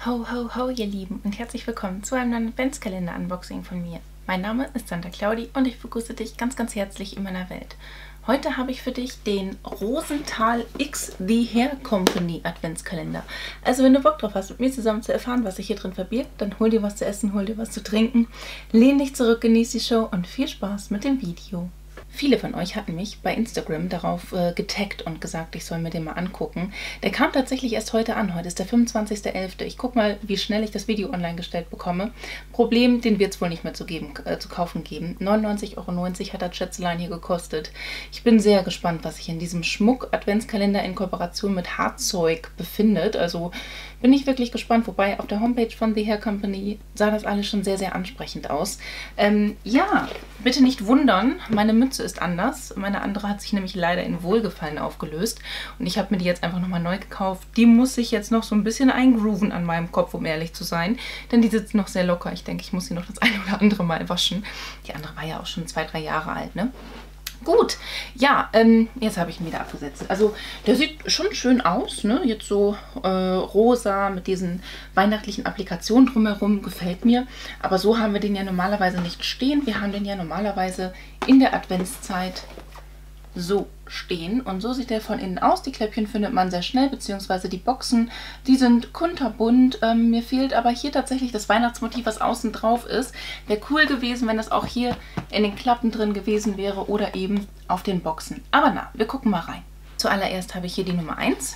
Ho, ho, ho, ihr Lieben und herzlich willkommen zu einem neuen Adventskalender-Unboxing von mir. Mein Name ist Santa Claudi und ich begrüße dich ganz, ganz herzlich in meiner Welt. Heute habe ich für dich den Rosenthal X The Hair Company Adventskalender. Also wenn du Bock drauf hast, mit mir zusammen zu erfahren, was sich hier drin verbirgt, dann hol dir was zu essen, hol dir was zu trinken, lehn dich zurück, genieß die Show und viel Spaß mit dem Video. Viele von euch hatten mich bei Instagram darauf getaggt und gesagt, ich soll mir den mal angucken. Der kam tatsächlich erst heute an. Heute ist der 25.11. Ich gucke mal, wie schnell ich das Video online gestellt bekomme. Problem, den wird es wohl nicht mehr zu kaufen geben. 99,90 € hat der Schätzelein hier gekostet. Ich bin sehr gespannt, was sich in diesem Schmuck-Adventskalender in Kooperation mit Haarzeug befindet. Also bin ich wirklich gespannt. Wobei auf der Homepage von The Hair Company sah das alles schon sehr, sehr ansprechend aus. Ja, bitte nicht wundern, meine Mütze ist anders. Meine andere hat sich nämlich leider in Wohlgefallen aufgelöst. Und ich habe mir die jetzt einfach nochmal neu gekauft. Die muss sich jetzt noch so ein bisschen eingrooven an meinem Kopf, um ehrlich zu sein. Denn die sitzt noch sehr locker. Ich denke, ich muss sie noch das eine oder andere Mal waschen. Die andere war ja auch schon 2, 3 Jahre alt, ne? Gut, ja, jetzt habe ich ihn wieder abgesetzt. Also der sieht schon schön aus, ne? Jetzt so rosa mit diesen weihnachtlichen Applikationen drumherum, gefällt mir. Aber so haben wir den ja normalerweise nicht stehen. Wir haben den ja normalerweise in der Adventszeit so stehen. Und so sieht der von innen aus. Die Kläppchen findet man sehr schnell, beziehungsweise die Boxen, die sind kunterbunt. Mir fehlt aber hier tatsächlich das Weihnachtsmotiv, was außen drauf ist. Wäre cool gewesen, wenn das auch hier in den Klappen drin gewesen wäre oder eben auf den Boxen. Aber na, wir gucken mal rein. Zuallererst habe ich hier die Nummer 1.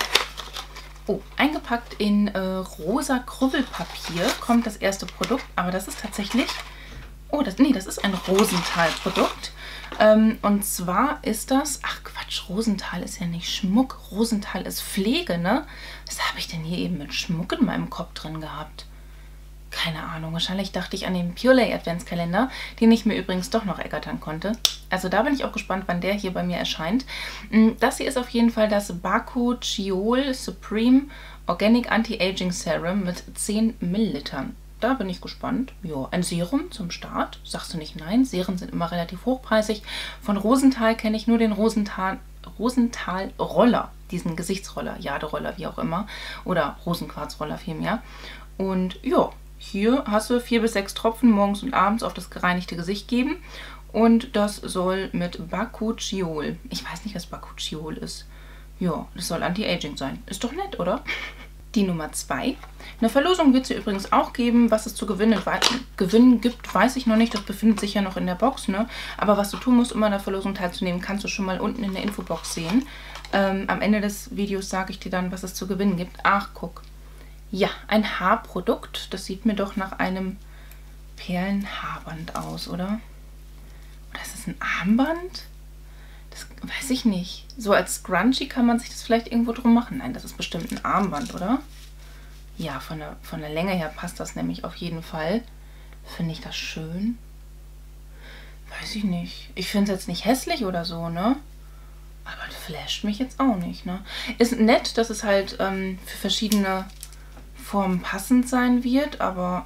Oh, eingepackt in rosa Krüppelpapier kommt das erste Produkt, aber das ist tatsächlich... Oh, das ist ein Rosenthal-Produkt. Und zwar ist das... Ach Quatsch, Rosenthal ist ja nicht Schmuck. Rosenthal ist Pflege, ne? Was habe ich denn hier eben mit Schmuck in meinem Kopf drin gehabt? Keine Ahnung. Wahrscheinlich dachte ich an den Purelay Adventskalender, den ich mir übrigens doch noch ergattern konnte. Also da bin ich auch gespannt, wann der hier bei mir erscheint. Das hier ist auf jeden Fall das Bakuchiol Supreme Organic Anti-Aging Serum mit 10 Millilitern. Da bin ich gespannt. Ja, ein Serum zum Start. Sagst du nicht nein? Serien sind immer relativ hochpreisig. Von Rosenthal kenne ich nur den Rosenthal Roller. Diesen Gesichtsroller, Jaderoller, wie auch immer. Oder Rosenquarzroller vielmehr. Und ja, hier hast du 4 bis 6 Tropfen morgens und abends auf das gereinigte Gesicht geben. Und das soll mit Bakuchiol. Ich weiß nicht, was Bakuchiol ist. Ja, das soll Anti-Aging sein. Ist doch nett, oder? Die Nummer 2. Eine Verlosung wird es hier übrigens auch geben. Was es zu gewinnen gibt, weiß ich noch nicht. Das befindet sich ja noch in der Box, ne? Aber was du tun musst, um an der Verlosung teilzunehmen, kannst du schon mal unten in der Infobox sehen. Am Ende des Videos sage ich dir dann, was es zu gewinnen gibt. Ach, guck. Ja, ein Haarprodukt. Das sieht mir doch nach einem Perlenhaarband aus, oder? Oder ist das ein Armband? Das weiß ich nicht. So als Scrunchie kann man sich das vielleicht irgendwo drum machen. Nein, das ist bestimmt ein Armband, oder? Ja, von der Länge her passt das nämlich auf jeden Fall. Finde ich das schön? Weiß ich nicht. Ich finde es jetzt nicht hässlich oder so, ne? Aber das flasht mich jetzt auch nicht, ne? Ist nett, dass es halt für verschiedene Formen passend sein wird, aber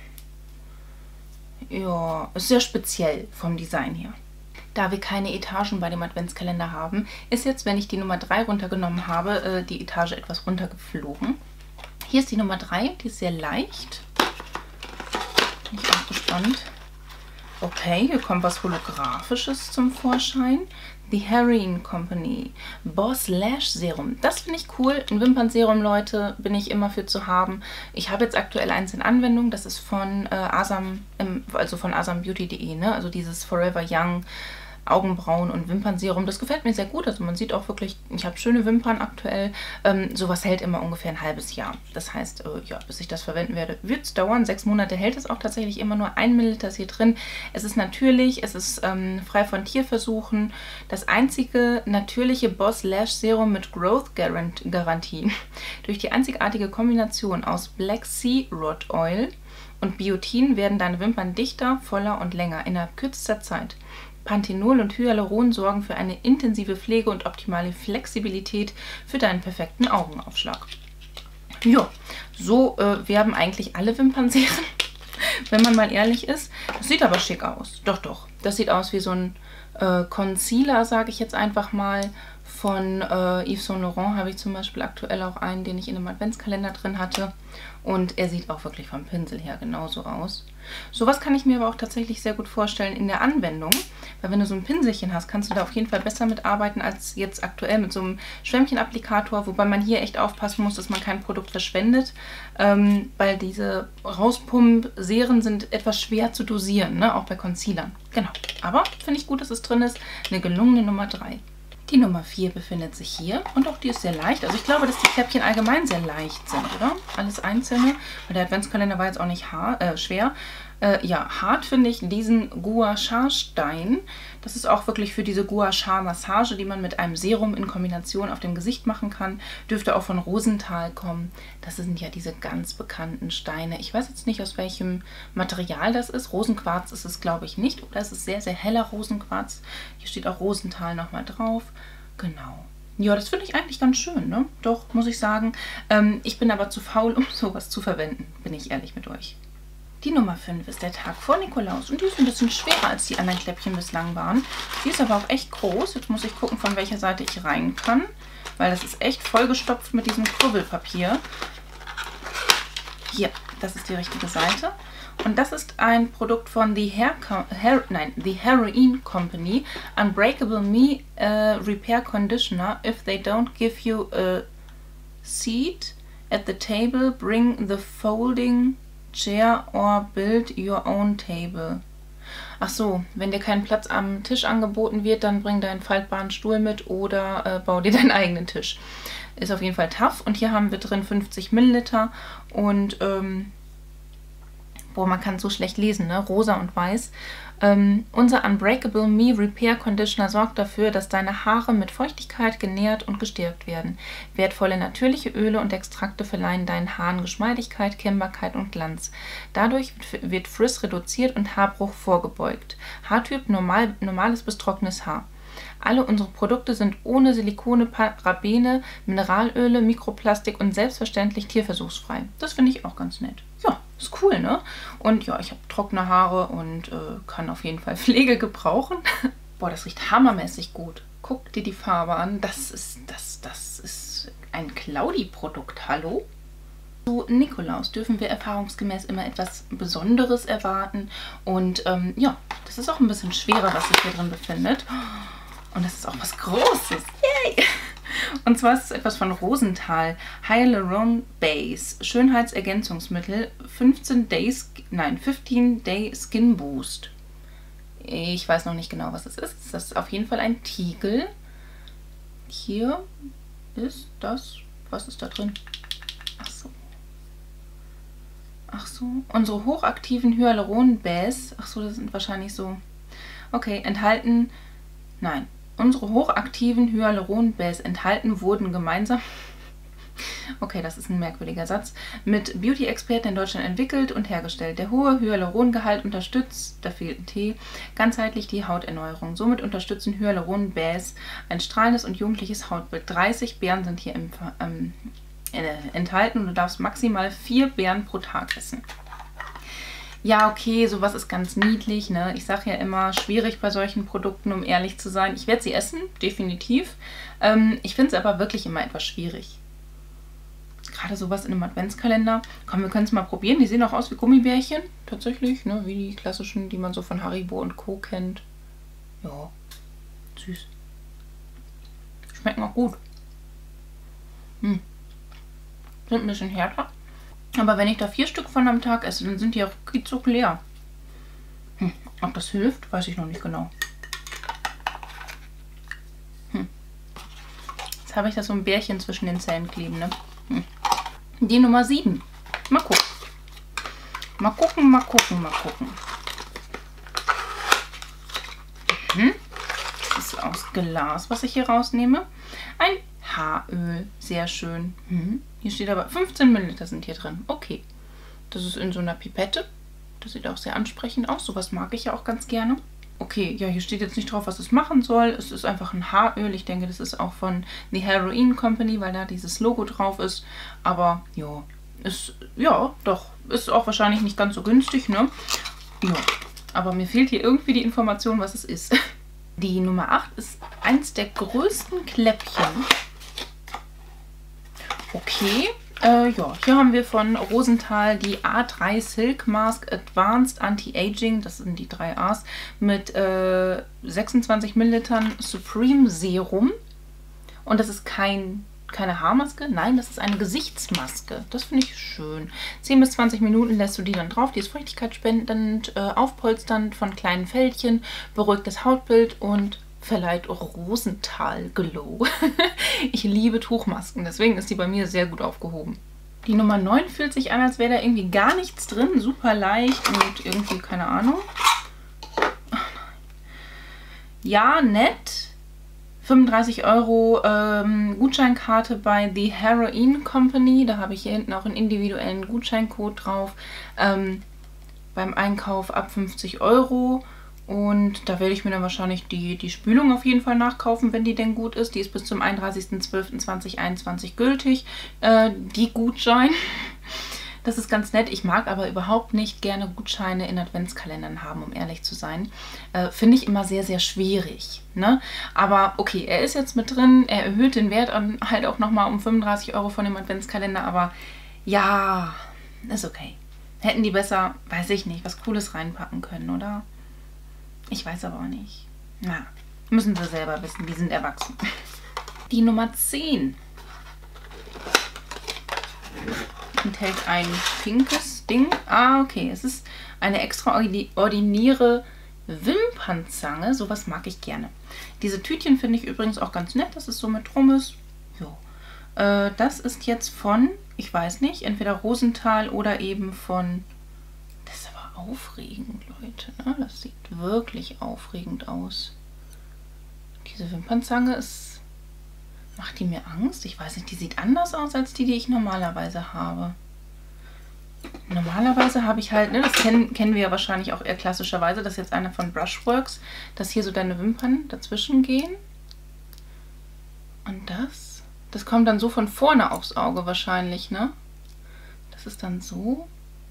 ja, ist sehr speziell vom Design her. Da wir keine Etagen bei dem Adventskalender haben, ist jetzt, wenn ich die Nummer 3 runtergenommen habe, die Etage etwas runtergeflogen. Hier ist die Nummer 3, die ist sehr leicht. Bin ich auch gespannt. Okay, hier kommt was Holographisches zum Vorschein. The Hair Company Boss Lash Serum. Das finde ich cool. Ein Wimpernserum, Leute, bin ich immer für zu haben. Ich habe jetzt aktuell eins in Anwendung. Das ist von asambeauty.de, ne? Also dieses Forever Young Augenbrauen- und Wimpernserum. Das gefällt mir sehr gut. Also man sieht auch wirklich, ich habe schöne Wimpern aktuell. Sowas hält immer ungefähr ein halbes Jahr. Das heißt, ja, bis ich das verwenden werde, wird es dauern. 6 Monate hält es auch tatsächlich immer nur. 1 Milliliter ist hier drin. Es ist natürlich, es ist frei von Tierversuchen. Das einzige natürliche Boss Lash Serum mit Growth Garantie. Durch die einzigartige Kombination aus Black Sea Rod Oil und Biotin werden deine Wimpern dichter, voller und länger innerhalb kürzester Zeit. Panthenol und Hyaluron sorgen für eine intensive Pflege und optimale Flexibilität für deinen perfekten Augenaufschlag. Ja, so werben eigentlich alle Wimpernserien, wenn man mal ehrlich ist. Das sieht aber schick aus. Doch, doch. Das sieht aus wie so ein Concealer, sage ich jetzt einfach mal, Von Yves Saint Laurent habe ich zum Beispiel aktuell auch einen, den ich in einem Adventskalender drin hatte. Und er sieht auch wirklich vom Pinsel her genauso aus. Sowas kann ich mir aber auch tatsächlich sehr gut vorstellen in der Anwendung. Weil wenn du so ein Pinselchen hast, kannst du da auf jeden Fall besser mitarbeiten als jetzt aktuell mit so einem Schwämmchenapplikator. Wobei man hier echt aufpassen muss, dass man kein Produkt verschwendet. Weil diese Rauspump-Serien sind etwas schwer zu dosieren, ne? Auch bei Concealern. Genau. Aber finde ich gut, dass es drin ist. Eine gelungene Nummer 3. Die Nummer 4 befindet sich hier und auch die ist sehr leicht. Also ich glaube, dass die Käppchen allgemein sehr leicht sind, oder? Alles einzelne, weil der Adventskalender war jetzt auch nicht schwer. Ja, hart finde ich diesen Gua Sha Stein. Das ist auch wirklich für diese Gua Sha Massage, die man mit einem Serum in Kombination auf dem Gesicht machen kann. Dürfte auch von Rosenthal kommen. Das sind ja diese ganz bekannten Steine. Ich weiß jetzt nicht, aus welchem Material das ist. Rosenquarz ist es, glaube ich, nicht. Oder es ist sehr, sehr heller Rosenquarz. Hier steht auch Rosenthal nochmal drauf. Genau. Ja, das finde ich eigentlich ganz schön, ne? Doch, muss ich sagen. Ich bin aber zu faul, um sowas zu verwenden. Bin ich ehrlich mit euch. Die Nummer 5 ist der Tag vor Nikolaus und die ist ein bisschen schwerer als die anderen Kläppchen bislang waren. Die ist aber auch echt groß. Jetzt muss ich gucken, von welcher Seite ich rein kann, weil das ist echt vollgestopft mit diesem Kurbelpapier. Hier, das ist die richtige Seite. Und das ist ein Produkt von The Heroin Company. Unbreakable Me Repair Conditioner. If they don't give you a seat at the table, bring the folding chair or build your own table. Ach so, wenn dir kein Platz am Tisch angeboten wird, dann bring deinen faltbaren Stuhl mit oder bau dir deinen eigenen Tisch. Ist auf jeden Fall tough. Und hier haben wir drin 50 Milliliter und boah, man kann so schlecht lesen, ne? Rosa und weiß. Unser Unbreakable Me Repair Conditioner sorgt dafür, dass deine Haare mit Feuchtigkeit genährt und gestärkt werden. Wertvolle natürliche Öle und Extrakte verleihen deinen Haaren Geschmeidigkeit, Kennbarkeit und Glanz. Dadurch wird Frizz reduziert und Haarbruch vorgebeugt. Haartyp normales bis trockenes Haar. Alle unsere Produkte sind ohne Silikone, Parabene, Mineralöle, Mikroplastik und selbstverständlich tierversuchsfrei. Das finde ich auch ganz nett. Ja, ist cool, ne? Und ja, ich habe trockene Haare und kann auf jeden Fall Pflege gebrauchen. Boah, das riecht hammermäßig gut. Guck dir die Farbe an. Das ist ein Claudi-Produkt. Hallo? Zu Nikolaus dürfen wir erfahrungsgemäß immer etwas Besonderes erwarten. Und ja, das ist auch ein bisschen schwerer, was sich hier drin befindet. Und das ist auch was Großes. Yay! Und zwar ist es etwas von Rosenthal. Hyaluron Base. Schönheitsergänzungsmittel. 15 Day Skin Boost. Ich weiß noch nicht genau, was es ist. Das ist auf jeden Fall ein Tiegel. Hier ist das. Was ist da drin? Ach so. Ach so. Unsere hochaktiven Hyaluron-Base. Ach so, das sind wahrscheinlich so. Okay, enthalten. Nein. Unsere hochaktiven Hyaluron-Base enthalten wurden gemeinsam. Okay, das ist ein merkwürdiger Satz. Mit Beauty-Experten in Deutschland entwickelt und hergestellt. Der hohe Hyalurongehalt unterstützt, da fehlt ein T, ganzheitlich die Hauterneuerung. Somit unterstützen Hyaluron-Base ein strahlendes und jugendliches Hautbild. 30 Beeren sind hier enthalten und du darfst maximal 4 Beeren pro Tag essen. Ja, okay, sowas ist ganz niedlich, ne? Ich sage ja immer, schwierig bei solchen Produkten, um ehrlich zu sein. Ich werde sie essen, definitiv. Ich finde es aber wirklich immer etwas schwierig. Gerade sowas in einem Adventskalender. Komm, wir können es mal probieren. Die sehen auch aus wie Gummibärchen, tatsächlich, ne? Wie die klassischen, die man so von Haribo und Co. kennt. Ja, süß. Schmecken auch gut. Sind ein bisschen härter. Aber wenn ich da 4 Stück von am Tag esse, dann sind die auch ruckzuck leer. Ob das hilft, weiß ich noch nicht genau. Jetzt habe ich da so ein Bärchen zwischen den Zähnen kleben, ne? Die Nummer 7. Mal gucken. Mal gucken, mal gucken, mal gucken. Das ist aus Glas, was ich hier rausnehme. Ein Haaröl. Sehr schön. Hier steht aber 15 Milliliter sind hier drin. Okay. Das ist in so einer Pipette. Das sieht auch sehr ansprechend aus. Sowas mag ich ja auch ganz gerne. Okay, ja, hier steht jetzt nicht drauf, was es machen soll. Es ist einfach ein Haaröl. Ich denke, das ist auch von The Heroin Company, weil da dieses Logo drauf ist. Aber ja, doch. Ist auch wahrscheinlich nicht ganz so günstig, ne? Ja, aber mir fehlt hier irgendwie die Information, was es ist. Die Nummer 8 ist eins der größten Kläppchen. Okay, ja, hier haben wir von Rosenthal die A3 Silk Mask Advanced Anti-Aging, das sind die 3 A's, mit 26 Millilitern Supreme Serum. Und das ist keine Haarmaske, nein, das ist eine Gesichtsmaske. Das finde ich schön. 10 bis 20 Minuten lässt du die dann drauf. Die ist feuchtigkeitsspendend, aufpolsternd von kleinen Fältchen, beruhigt das Hautbild und verleiht Rosenthal Glow. Ich liebe Tuchmasken, deswegen ist die bei mir sehr gut aufgehoben. Die Nummer 9 fühlt sich an, als wäre da irgendwie gar nichts drin. Super leicht und irgendwie, keine Ahnung. Ja, nett. 35 Euro Gutscheinkarte bei The Heroin Company. Da habe ich hier hinten auch einen individuellen Gutscheincode drauf. Beim Einkauf ab 50 Euro. Und da werde ich mir dann wahrscheinlich die Spülung auf jeden Fall nachkaufen, wenn die denn gut ist. Die ist bis zum 31.12.2021 gültig, die Gutschein. Das ist ganz nett. Ich mag aber überhaupt nicht gerne Gutscheine in Adventskalendern haben, um ehrlich zu sein. Finde ich immer sehr, sehr schwierig. Ne? Aber okay, er ist jetzt mit drin. Er erhöht den Wert halt auch nochmal um 35 Euro von dem Adventskalender. Aber ja, ist okay. Hätten die besser, weiß ich nicht, was Cooles reinpacken können, oder? Ich weiß aber auch nicht. Na, müssen sie selber wissen, die sind erwachsen. Die Nummer 10 enthält ein pinkes Ding. Ah, okay. Es ist eine extraordinäre Wimpernzange. Sowas mag ich gerne. Diese Tütchen finde ich übrigens auch ganz nett, dass es so mit drum ist. Jo. Das ist jetzt von, ich weiß nicht, entweder Rosenthal oder eben von... Das ist aber aufregend, Leute. Ne? Das sieht wirklich aufregend aus. Diese Wimpernzange ist... Macht die mir Angst? Ich weiß nicht, die sieht anders aus als die ich normalerweise habe. Normalerweise habe ich halt, ne, das kennen wir ja wahrscheinlich auch eher klassischerweise, das ist jetzt eine von Brushworks, dass hier so deine Wimpern dazwischen gehen. Und das kommt dann so von vorne aufs Auge wahrscheinlich, ne? Das ist dann so.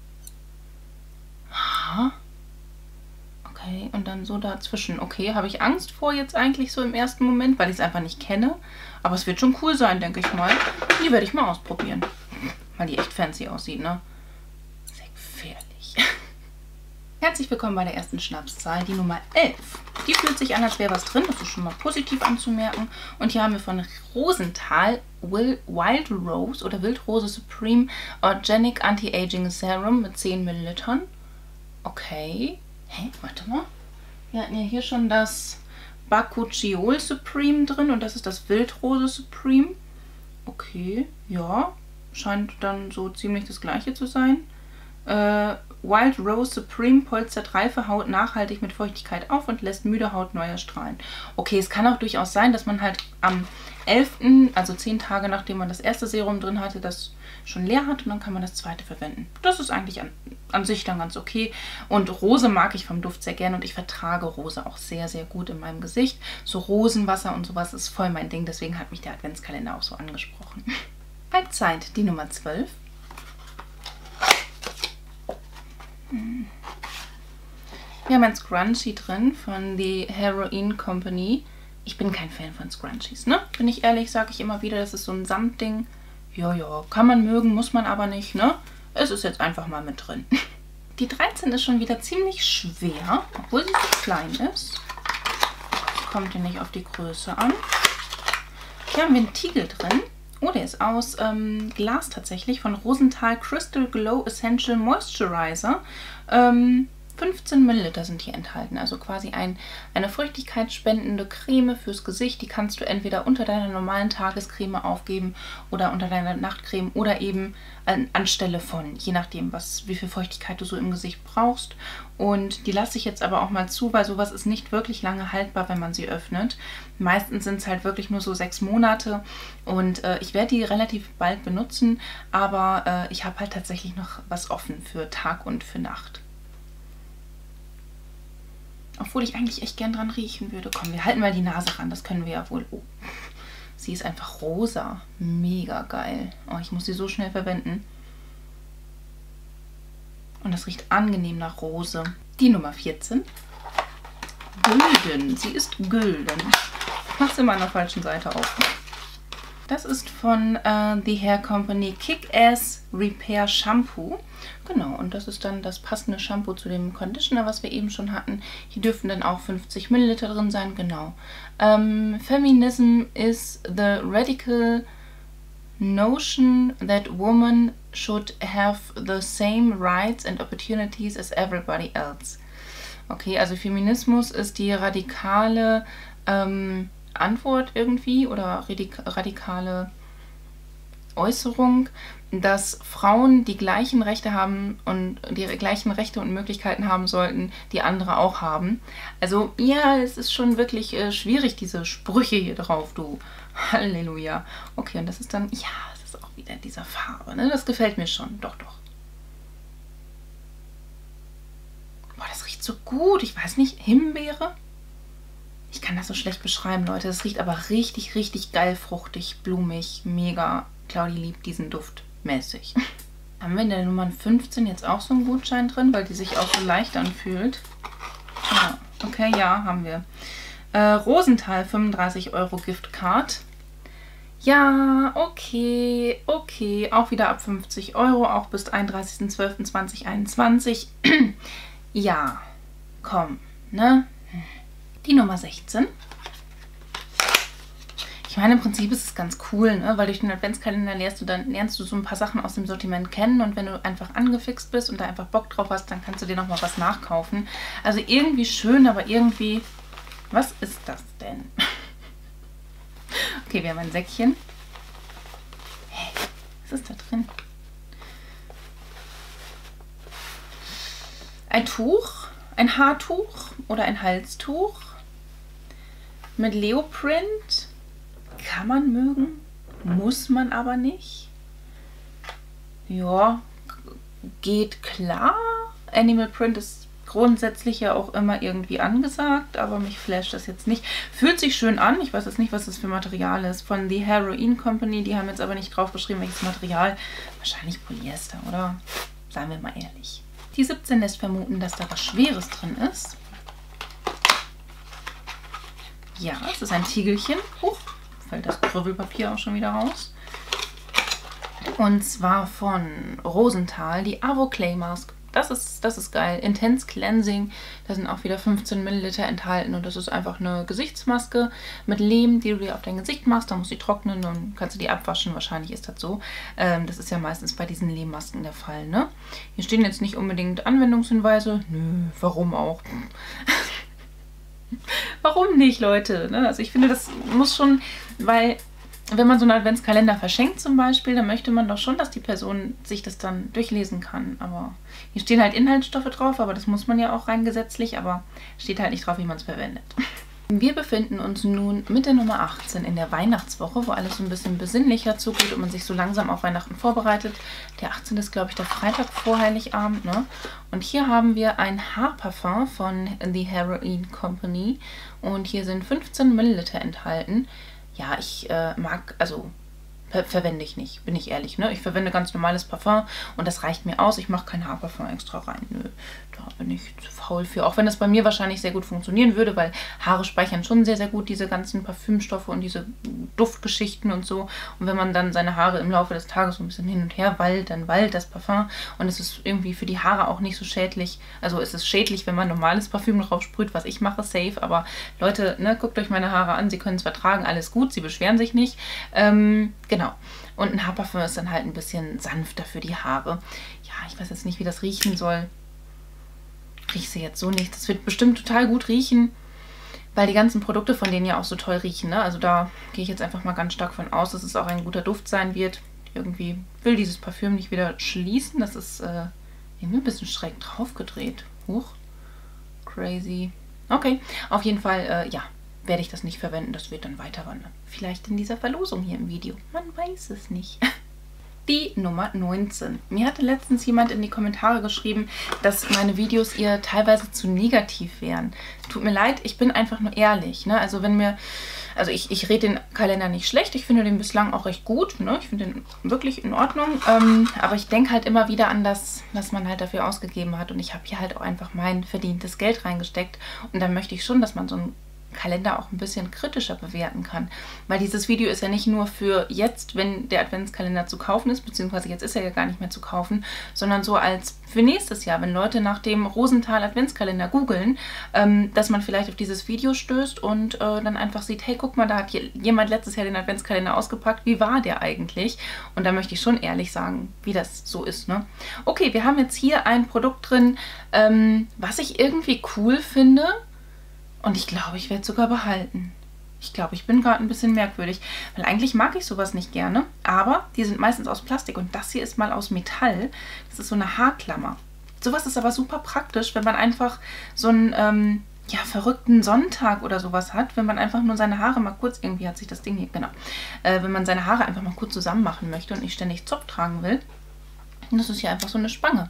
Aha. Okay, und dann so dazwischen. Okay, habe ich Angst vor jetzt eigentlich so im ersten Moment, weil ich es einfach nicht kenne. Aber es wird schon cool sein, denke ich mal. Die werde ich mal ausprobieren. Weil die echt fancy aussieht, ne? Sehr gefährlich. Herzlich willkommen bei der ersten Schnapszahl, die Nummer 11. Die fühlt sich an, als wäre was drin. Das ist schon mal positiv anzumerken. Und hier haben wir von Rosenthal Wild Rose oder Wildrose Supreme Organic Anti-Aging Serum mit 10 Millilitern. Okay. Hey, warte mal. Wir hatten ja hier schon das Bakuchiol Supreme drin und das ist das Wildrose Supreme. Okay, ja. Scheint dann so ziemlich das gleiche zu sein. Wild Rose Supreme polstert reife Haut nachhaltig mit Feuchtigkeit auf und lässt müde Haut neu erstrahlen. Okay, es kann auch durchaus sein, dass man halt am 11., also 10 Tage nachdem man das erste Serum drin hatte, das schon leer hat und dann kann man das zweite verwenden. Das ist eigentlich an sich dann ganz okay. Und Rose mag ich vom Duft sehr gerne und ich vertrage Rose auch sehr, sehr gut in meinem Gesicht. So Rosenwasser und sowas ist voll mein Ding, deswegen hat mich der Adventskalender auch so angesprochen. Halbzeit, die Nummer 12. Wir haben ein Scrunchie drin von The Heroin Company. Ich bin kein Fan von Scrunchies, ne? Bin ich ehrlich, sage ich immer wieder, das ist so ein Samtding. Ja, kann man mögen, muss man aber nicht, ne? Es ist jetzt einfach mal mit drin. Die 13 ist schon wieder ziemlich schwer, obwohl sie so klein ist. Das kommt ja nicht auf die Größe an. Hier haben wir einen Tiegel drin. Oh, der ist aus Glas tatsächlich, von Rosenthal Crystal Glow Essential Moisturizer. 15 Milliliter sind hier enthalten, also quasi eine feuchtigkeitsspendende Creme fürs Gesicht. Die kannst du entweder unter deiner normalen Tagescreme aufgeben oder unter deiner Nachtcreme oder eben anstelle von, je nachdem, wie viel Feuchtigkeit du so im Gesicht brauchst. Und die lasse ich jetzt aber auch mal zu, weil sowas ist nicht wirklich lange haltbar, wenn man sie öffnet. Meistens sind es halt wirklich nur so 6 Monate und ich werde die relativ bald benutzen, aber ich habe halt tatsächlich noch was offen für Tag und für Nacht. Obwohl ich eigentlich echt gern dran riechen würde. Komm, wir halten mal die Nase ran, das können wir ja wohl. Oh, sie ist einfach rosa. Mega geil. Oh, ich muss sie so schnell verwenden. Und das riecht angenehm nach Rose. Die Nummer 14. gülden. Sie ist gülden. Ich mache sie mal an der falschen Seite auf. Das ist von The Hair Company Kick-Ass Repair Shampoo. Genau, und das ist dann das passende Shampoo zu dem Conditioner, was wir eben schon hatten. Hier dürften dann auch 50 Milliliter drin sein, genau. Feminism is the radical notion that women should have the same rights and opportunities as everybody else. Okay, also Feminismus ist die radikale Antwort irgendwie oder radikale Äußerung, dass Frauen die gleichen Rechte haben und die gleichen Rechte und Möglichkeiten haben sollten, die andere auch haben. Also ja, es ist schon wirklich schwierig, diese Sprüche hier drauf, du. Halleluja. Okay, und das ist dann, ja, es ist auch wieder in dieser Farbe, ne? Das gefällt mir schon, doch, doch. Boah, das riecht so gut. Ich weiß nicht, Himbeere? Ich kann das so schlecht beschreiben, Leute. Das riecht aber richtig, richtig geil, fruchtig, blumig, mega. Claudi liebt diesen Duft mäßig. Haben wir in der Nummer 15 jetzt auch so einen Gutschein drin, weil die sich auch so leicht anfühlt? Ja, okay, ja, haben wir. Rosenthal, 35 € Giftcard. Ja, okay, okay. Auch wieder ab 50 €, auch bis 31.12.2021. Ja, komm, ne? Die Nummer 16. Ich meine, im Prinzip ist es ganz cool, ne? Weil durch den Adventskalender lernst du so ein paar Sachen aus dem Sortiment kennen und wenn du einfach angefixt bist und da einfach Bock drauf hast, dann kannst du dir nochmal was nachkaufen. Also irgendwie schön, aber irgendwie... Was ist das denn? Okay, wir haben ein Säckchen. Hey, was ist da drin? Ein Tuch, ein Haartuch oder ein Halstuch mit Leoprint. Kann man mögen, muss man aber nicht. Ja, geht klar. Animal Print ist grundsätzlich ja auch immer irgendwie angesagt, aber mich flasht das jetzt nicht. Fühlt sich schön an. Ich weiß jetzt nicht, was das für Material ist. Von The Heroine Company. Die haben jetzt aber nicht drauf geschrieben, welches Material. Wahrscheinlich Polyester, oder? Seien wir mal ehrlich. Die 17 lässt vermuten, dass da was Schweres drin ist. Ja, es ist ein Tiegelchen. Huch, fällt das Grübelpapier auch schon wieder raus. Und zwar von Rosenthal, die Avo Clay Mask. Das ist geil. Intense Cleansing. Da sind auch wieder 15 Milliliter enthalten. Und das ist einfach eine Gesichtsmaske mit Lehm, die du dir auf dein Gesicht machst. Da musst du die trocknen und kannst du die abwaschen. Wahrscheinlich ist das so. Das ist ja meistens bei diesen Lehmmasken der Fall, ne? Hier stehen jetzt nicht unbedingt Anwendungshinweise. Nö, warum auch? Warum nicht, Leute? Ne? Also ich finde, das muss schon, weil wenn man so einen Adventskalender verschenkt zum Beispiel, dann möchte man doch schon, dass die Person sich das dann durchlesen kann. Aber hier stehen halt Inhaltsstoffe drauf, aber das muss man ja auch rein gesetzlich, aber steht halt nicht drauf, wie man es verwendet. Wir befinden uns nun mit der Nummer 18 in der Weihnachtswoche, wo alles so ein bisschen besinnlicher zugeht und man sich so langsam auf Weihnachten vorbereitet. Der 18. ist, glaube ich, der Freitag vor Heiligabend, ne? Und hier haben wir ein Haarparfum von The Heroine Company und hier sind 15 Milliliter enthalten. Ja, ich mag, also verwende ich nicht, bin ich ehrlich, ne? Ich verwende ganz normales Parfum und das reicht mir aus. Ich mache kein Haarparfum extra rein. Nö, da bin ich zu faul für. Auch wenn das bei mir wahrscheinlich sehr gut funktionieren würde, weil Haare speichern schon sehr, sehr gut diese ganzen Parfümstoffe und diese Duftgeschichten und so. Und wenn man dann seine Haare im Laufe des Tages so ein bisschen hin und her wallt, dann wallt das Parfum. Und es ist irgendwie für die Haare auch nicht so schädlich. Also es ist schädlich, wenn man normales Parfüm drauf sprüht, was ich mache, safe. Aber Leute, ne, guckt euch meine Haare an. Sie können es vertragen, alles gut. Sie beschweren sich nicht. Genau. Und ein Haarparfum ist dann halt ein bisschen sanfter für die Haare. Ja, ich weiß jetzt nicht, wie das riechen soll. Rieche sie jetzt so nicht. Das wird bestimmt total gut riechen, weil die ganzen Produkte von denen ja auch so toll riechen, ne? Also da gehe ich jetzt einfach mal ganz stark von aus, dass es auch ein guter Duft sein wird. Irgendwie will dieses Parfüm nicht wieder schließen. Das ist irgendwie ein bisschen schräg drauf gedreht. Huch. Crazy. Okay, auf jeden Fall, ja, werde ich das nicht verwenden. Das wird dann weiter wandern. Vielleicht in dieser Verlosung hier im Video. Man weiß es nicht. Die Nummer 19. Mir hatte letztens jemand in die Kommentare geschrieben, dass meine Videos ihr teilweise zu negativ wären. Tut mir leid, ich bin einfach nur ehrlich. Ne? Also ich rede den Kalender nicht schlecht, ich finde den bislang auch recht gut. Ne? Ich finde den wirklich in Ordnung. Aber ich denke halt immer wieder an das, was man halt dafür ausgegeben hat. Und ich habe hier halt auch einfach mein verdientes Geld reingesteckt. Und dann möchte ich schon, dass man so einen Kalender auch ein bisschen kritischer bewerten kann. Weil dieses Video ist ja nicht nur für jetzt, wenn der Adventskalender zu kaufen ist, beziehungsweise jetzt ist er ja gar nicht mehr zu kaufen, sondern so als für nächstes Jahr, wenn Leute nach dem Rosenthal Adventskalender googeln, dass man vielleicht auf dieses Video stößt und dann einfach sieht, hey, guck mal, da hat jemand letztes Jahr den Adventskalender ausgepackt, wie war der eigentlich? Und da möchte ich schon ehrlich sagen, wie das so ist. Ne? Okay, wir haben jetzt hier ein Produkt drin, was ich irgendwie cool finde. Und ich glaube, ich werde es sogar behalten. Ich glaube, ich bin gerade ein bisschen merkwürdig, weil eigentlich mag ich sowas nicht gerne, aber die sind meistens aus Plastik und das hier ist mal aus Metall. Das ist so eine Haarklammer. Sowas ist aber super praktisch, wenn man einfach so einen verrückten Sonntag oder sowas hat, wenn man einfach nur seine Haare mal kurz, irgendwie hat sich das Ding hier, genau, wenn man seine Haare einfach mal kurz zusammen machen möchte und nicht ständig Zopf tragen will. Und das ist hier einfach so eine Spange.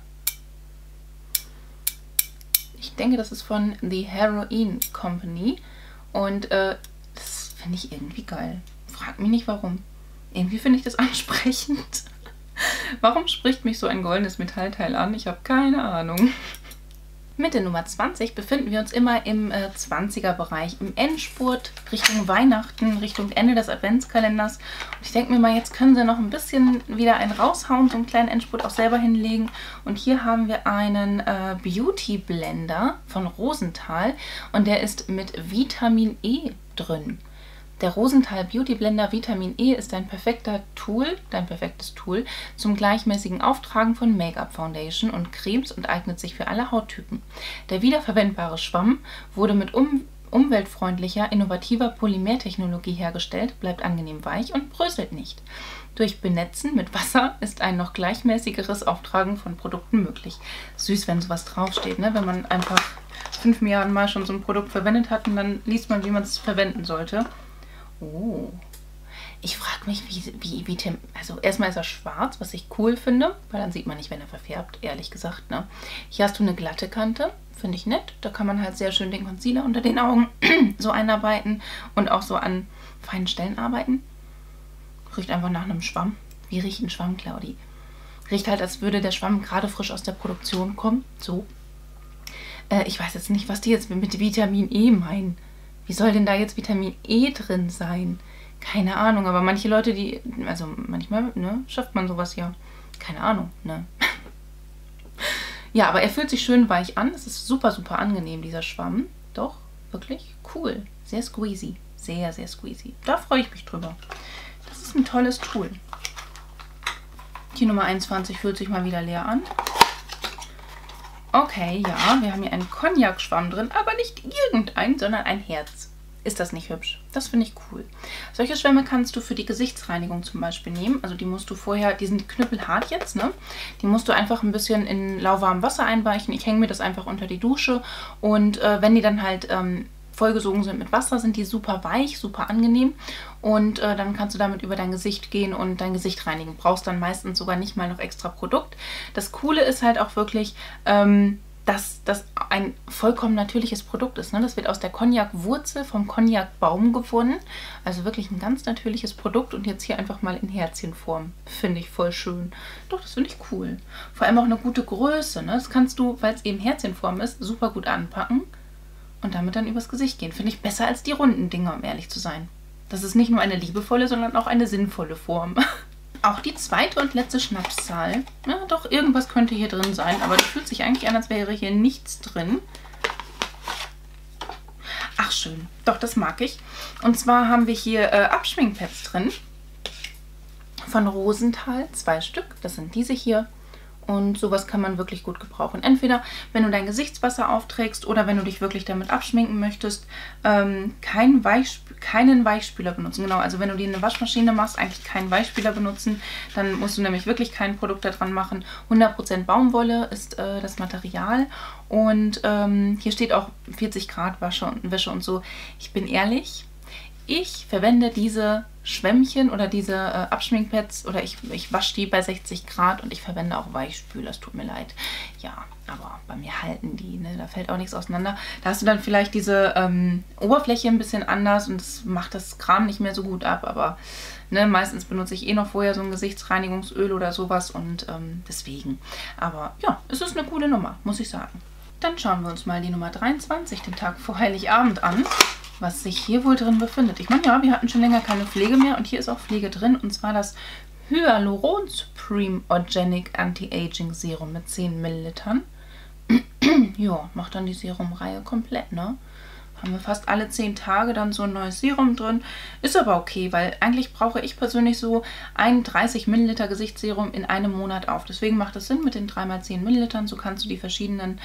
Ich denke, das ist von The Heroin Company und das finde ich irgendwie geil. Frag mich nicht warum. Irgendwie finde ich das ansprechend. Warum spricht mich so ein goldenes Metallteil an? Ich habe keine Ahnung. Mit der Nummer 20 befinden wir uns immer im 20er-Bereich, im Endspurt Richtung Weihnachten, Richtung Ende des Adventskalenders. Und ich denke mir mal, jetzt können sie noch ein bisschen wieder einen raushauen, so einen kleinen Endspurt auch selber hinlegen. Und hier haben wir einen Beauty Blender von Rosenthal und der ist mit Vitamin E drin. Der Rosenthal Beauty Blender Vitamin E ist dein perfektes Tool zum gleichmäßigen Auftragen von Make-up-Foundation und Cremes und eignet sich für alle Hauttypen. Der wiederverwendbare Schwamm wurde mit umweltfreundlicher, innovativer Polymertechnologie hergestellt, bleibt angenehm weich und bröselt nicht. Durch Benetzen mit Wasser ist ein noch gleichmäßigeres Auftragen von Produkten möglich. Süß, wenn sowas draufsteht, ne? Wenn man einfach 5 Jahren mal schon so ein Produkt verwendet hat und dann liest man, wie man es verwenden sollte. Oh, ich frage mich, wie Tim, also erstmal ist er schwarz, was ich cool finde, weil dann sieht man nicht, wenn er verfärbt, ehrlich gesagt. Ne? Hier hast du eine glatte Kante, finde ich nett. Da kann man halt sehr schön den Concealer unter den Augen so einarbeiten und auch so an feinen Stellen arbeiten. Riecht einfach nach einem Schwamm. Wie riecht ein Schwamm, Claudi? Riecht halt, als würde der Schwamm gerade frisch aus der Produktion kommen. So. Ich weiß jetzt nicht, was die jetzt mit Vitamin E meinen. Wie soll denn da jetzt Vitamin E drin sein? Keine Ahnung, aber manche Leute, also manchmal, ne, schafft man sowas ja. Keine Ahnung, ne. Ja, aber er fühlt sich schön weich an. Es ist super, super angenehm, dieser Schwamm. Doch, wirklich cool. Sehr squeezy. Sehr, sehr squeezy. Da freue ich mich drüber. Das ist ein tolles Tool. Die Nummer 21 fühlt sich mal wieder leer an. Okay, ja, wir haben hier einen Cognac-Schwamm drin, aber nicht irgendein, sondern ein Herz. Ist das nicht hübsch? Das finde ich cool. Solche Schwämme kannst du für die Gesichtsreinigung zum Beispiel nehmen. Also die musst du vorher, die sind knüppelhart jetzt, ne? Die musst du einfach ein bisschen in lauwarmem Wasser einweichen. Ich hänge mir das einfach unter die Dusche und wenn die dann halt vollgesogen sind mit Wasser, sind die super weich, super angenehm und dann kannst du damit über dein Gesicht gehen und dein Gesicht reinigen. Brauchst dann meistens sogar nicht mal noch extra Produkt. Das Coole ist halt auch wirklich, dass das ein vollkommen natürliches Produkt ist. Ne? Das wird aus der Cognac-Wurzel vom Cognac-Baum gewonnen. Also wirklich ein ganz natürliches Produkt und jetzt hier einfach mal in Herzchenform. Finde ich voll schön. Doch, das finde ich cool. Vor allem auch eine gute Größe. Ne? Das kannst du, weil es eben Herzchenform ist, super gut anpacken. Und damit dann übers Gesicht gehen. Finde ich besser als die runden Dinger, um ehrlich zu sein. Das ist nicht nur eine liebevolle, sondern auch eine sinnvolle Form. Auch die zweite und letzte Schnapszahl. Ja, doch, irgendwas könnte hier drin sein, aber das fühlt sich eigentlich an, als wäre hier nichts drin. Ach, schön. Doch, das mag ich. Und zwar haben wir hier Abschminkpads drin. Von Rosenthal, 2 Stück. Das sind diese hier. Und sowas kann man wirklich gut gebrauchen. Entweder, wenn du dein Gesichtswasser aufträgst oder wenn du dich wirklich damit abschminken möchtest, keinen Weichspüler benutzen. Genau, also wenn du die in eine Waschmaschine machst, eigentlich keinen Weichspüler benutzen. Dann musst du nämlich wirklich kein Produkt daran machen. 100% Baumwolle ist das Material. Und hier steht auch 40 Grad Wäsche und so. Ich bin ehrlich, ich verwende diese Schwämmchen oder diese Abschminkpads, oder ich wasche die bei 60 Grad und ich verwende auch Weichspüler, es tut mir leid. Ja, aber bei mir halten die, ne? Da fällt auch nichts auseinander. Da hast du dann vielleicht diese Oberfläche ein bisschen anders und das macht das Kram nicht mehr so gut ab, aber ne, meistens benutze ich eh noch vorher so ein Gesichtsreinigungsöl oder sowas und deswegen. Aber ja, es ist eine coole Nummer, muss ich sagen. Dann schauen wir uns mal die Nummer 23, den Tag vor Heiligabend, an, was sich hier wohl drin befindet. Ich meine, ja, wir hatten schon länger keine Pflege mehr und hier ist auch Pflege drin, und zwar das Hyaluron Supreme Organic Anti-Aging Serum mit 10 Millilitern. Ja, macht dann die Serumreihe komplett, ne? Haben wir fast alle 10 Tage dann so ein neues Serum drin. Ist aber okay, weil eigentlich brauche ich persönlich so ein 30 Milliliter Gesichtsserum in einem Monat auf. Deswegen macht es Sinn mit den 3x10 Millilitern. So kannst du die verschiedenen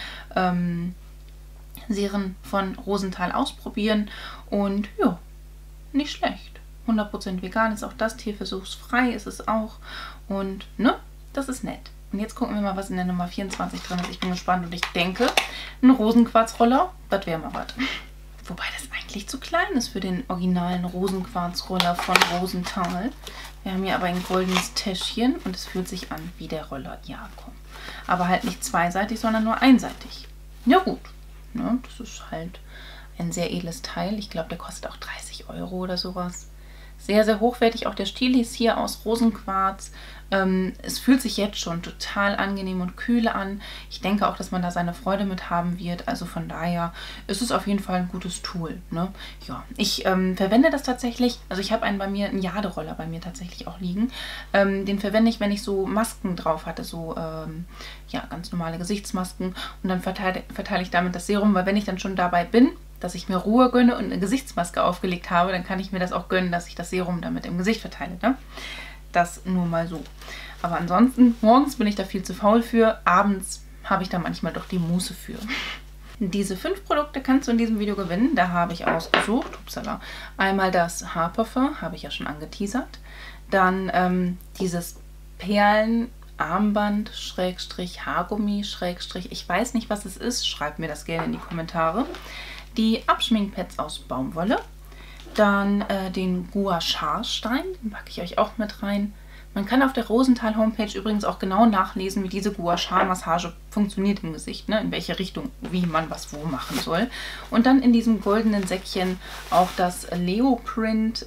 Serien von Rosenthal ausprobieren. Und ja, nicht schlecht. 100% vegan ist auch das, tierversuchsfrei ist es auch. Und ne, das ist nett. Und jetzt gucken wir mal, was in der Nummer 24 drin ist. Ich bin gespannt und ich denke, ein Rosenquarzroller, das wäre mal was. Wobei das eigentlich zu klein ist für den originalen Rosenquarzroller von Rosenthal. Wir haben hier aber ein goldenes Täschchen und es fühlt sich an wie der Roller. Ja, komm. Aber halt nicht zweiseitig, sondern nur einseitig. Ja gut, ne, das ist halt ein sehr edles Teil. Ich glaube, der kostet auch 30 € oder sowas. Sehr, sehr hochwertig. Auch der Stiel ist hier aus Rosenquarz. Es fühlt sich jetzt schon total angenehm und kühl an. Ich denke auch, dass man da seine Freude mit haben wird. Also von daher ist es auf jeden Fall ein gutes Tool, ne? Ja, ich verwende das tatsächlich. Also ich habe einen Jaderoller bei mir tatsächlich auch liegen. Den verwende ich, wenn ich so Masken drauf hatte. So ja, ganz normale Gesichtsmasken. Und dann verteile ich damit das Serum. Weil wenn ich dann schon dabei bin, dass ich mir Ruhe gönne und eine Gesichtsmaske aufgelegt habe, dann kann ich mir das auch gönnen, dass ich das Serum damit im Gesicht verteile, ne? Das nur mal so. Aber ansonsten, morgens bin ich da viel zu faul für, abends habe ich da manchmal doch die Muße für. Diese 5 Produkte kannst du in diesem Video gewinnen. Da habe ich ausgesucht, upsala, einmal das Haarparfum, habe ich ja schon angeteasert. Dann dieses Perlenarmband, Schrägstrich, Haargummi, Schrägstrich, ich weiß nicht, was es ist, schreibt mir das gerne in die Kommentare. Die Abschminkpads aus Baumwolle. Dann den Gua Sha Stein, den packe ich euch auch mit rein. Man kann auf der Rosenthal Homepage übrigens auch genau nachlesen, wie diese Gua Sha Massage funktioniert im Gesicht, ne? In welche Richtung, wie man was wo machen soll. Und dann in diesem goldenen Säckchen auch das Leoprint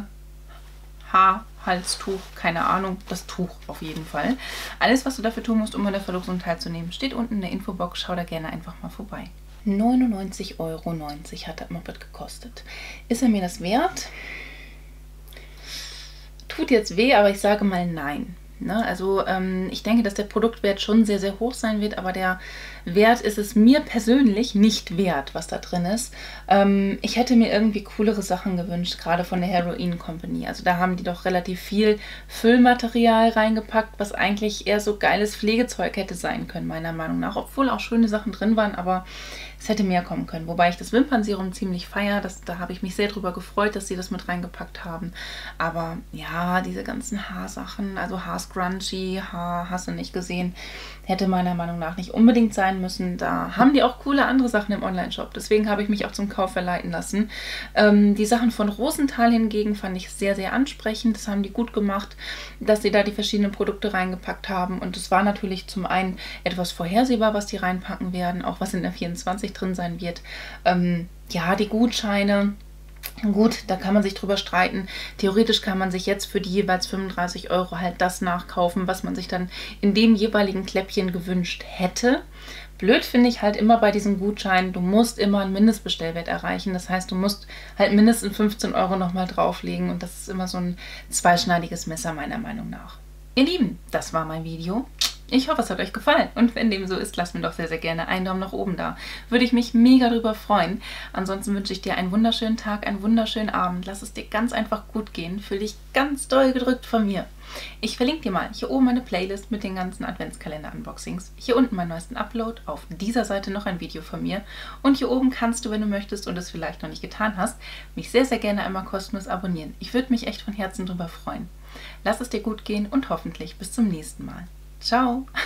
Haarhalstuch, keine Ahnung, das Tuch auf jeden Fall. Alles, was du dafür tun musst, um an der Verlosung teilzunehmen, steht unten in der Infobox. Schau da gerne einfach mal vorbei. 99,90 € hat das Moped gekostet. Ist er mir das wert? Tut jetzt weh, aber ich sage mal nein. Ne? Also ich denke, dass der Produktwert schon sehr, sehr hoch sein wird, aber der Wert ist es mir persönlich nicht wert, was da drin ist. Ich hätte mir irgendwie coolere Sachen gewünscht, gerade von der Heroin Company. Also da haben die doch relativ viel Füllmaterial reingepackt, was eigentlich eher so geiles Pflegezeug hätte sein können, meiner Meinung nach. Obwohl auch schöne Sachen drin waren, aber es hätte mehr kommen können. Wobei ich das Wimpernserum ziemlich feiere. Da habe ich mich sehr drüber gefreut, dass sie das mit reingepackt haben. Aber ja, diese ganzen Haarsachen, also Haarscrunchie, hast du nicht gesehen, hätte meiner Meinung nach nicht unbedingt sein müssen. Da haben die auch coole andere Sachen im Online-Shop. Deswegen habe ich mich auch zum Kauf verleiten lassen. Die Sachen von Rosenthal hingegen fand ich sehr, sehr ansprechend. Das haben die gut gemacht, dass sie da die verschiedenen Produkte reingepackt haben. Und es war natürlich zum einen etwas vorhersehbar, was die reinpacken werden, auch was in der 24 drin sein wird. Ja, die Gutscheine. Gut, da kann man sich drüber streiten. Theoretisch kann man sich jetzt für die jeweils 35 € halt das nachkaufen, was man sich dann in dem jeweiligen Kläppchen gewünscht hätte. Blöd finde ich halt immer bei diesen Gutscheinen, du musst immer einen Mindestbestellwert erreichen. Das heißt, du musst halt mindestens 15 € nochmal drauflegen und das ist immer so ein zweischneidiges Messer meiner Meinung nach. Ihr Lieben, das war mein Video. Ich hoffe, es hat euch gefallen und wenn dem so ist, lasst mir doch sehr, sehr gerne einen Daumen nach oben da. Würde ich mich mega drüber freuen. Ansonsten wünsche ich dir einen wunderschönen Tag, einen wunderschönen Abend. Lass es dir ganz einfach gut gehen. Fühl dich ganz doll gedrückt von mir. Ich verlinke dir mal hier oben meine Playlist mit den ganzen Adventskalender-Unboxings. Hier unten meinen neuesten Upload, auf dieser Seite noch ein Video von mir. Und hier oben kannst du, wenn du möchtest und es vielleicht noch nicht getan hast, mich sehr, sehr gerne einmal kostenlos abonnieren. Ich würde mich echt von Herzen drüber freuen. Lass es dir gut gehen und hoffentlich bis zum nächsten Mal. Ciao!